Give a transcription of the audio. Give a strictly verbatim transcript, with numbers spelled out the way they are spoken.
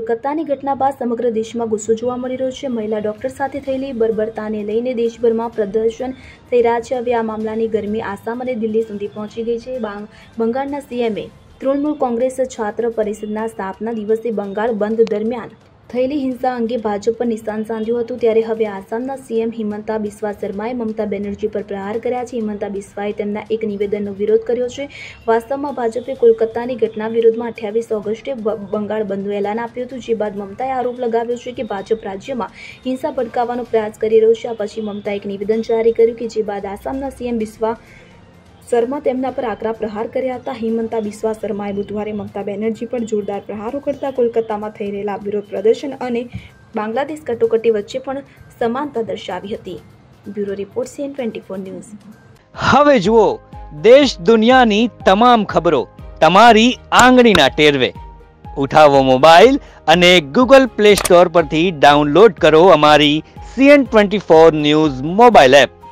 કોલકાતાની ઘટના બાદ સમગ્ર દેશમાં ગુસ્સો જોવા મળી રહ્યો છે। મહિલા ડોક્ટર સાથે થયેલી બર્બરતાને લઈને દેશભરમાં પ્રદર્શન થઈ રહ્યા છે। હવે આ મામલાની ગરમી આસામ અને દિલ્હી સુધી પહોંચી ગઈ છે। બંગાળના સીએમએ તૃણમૂલ કોંગ્રેસ છાત્ર પરિષદના સ્થાપના દિવસે બંગાળ બંધ દરમિયાન થયેલી હિંસા અંગે ભાજપ પર નિશાન સાધ્યું હતું। ત્યારે હવે આસામના સીએમ હિમંતા બિસ્વા શર્માએ મમતા બેનર્જી પર પ્રહાર કર્યા છે। હિમંતા બિસ્વાએ તેમના એક નિવેદનનો વિરોધ કર્યો છે। વાસ્તવમાં ભાજપે કોલકાતાની ઘટના વિરોધમાં અઠ્યાવીસ ઓગસ્ટે બંગાળ બંધનું એલાન આપ્યું હતું, જે બાદ મમતાએ આરોપ લગાવ્યો છે કે ભાજપ રાજ્યમાં હિંસા ભડકાવવાનો પ્રયાસ કરી રહ્યો છે। આ પછી મમતાએ એક નિવેદન જારી કર્યું કે જે બાદ આસામના સીએમ બિસ્વા શર્મા તેમના પર આકરા પ્રહાર કર્યા હતા। હિમંતા બિસ્વા શર્માએ બુધવારે મમતા બેનર્જી પર જોરદાર પ્રહારો કરતા કોલકાતામાં થઈ રહેલા વિરોધ પ્રદર્શન અને બાંગ્લાદેશ કટોકટી વચ્ચે પણ સમાનતા દર્શાવી હતી। Bureau report CN twenty four news. હવે જુઓ દેશ દુનિયાની તમામ ખબરો તમારી આંગળીના ટેરવે। ઉઠાવો મોબાઈલ અને ગૂગલ પ્લે સ્ટોર પરથી ડાઉનલોડ કરો અમારી CN twenty four news mobile app.